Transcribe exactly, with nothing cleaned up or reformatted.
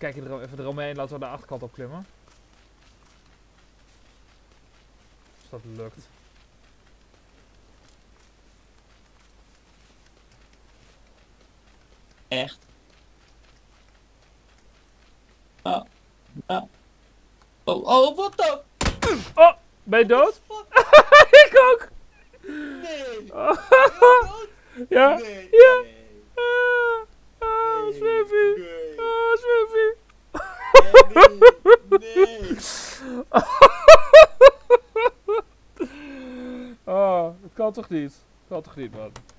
kijk je er even eromheen, laten we de achterkant op klimmen. Als dat lukt. Echt? Oh, oh. Oh, oh, wat dan? Oh, ben je dood? Ik ook! Nee! Oh. Ben je Ja, dood? Nee! ja. Nee! Ah, ah, Swiffy. Nee! Ah, Swiffy. Nee! Nee! Oh, dat kan toch niet? Dat kan toch niet, man?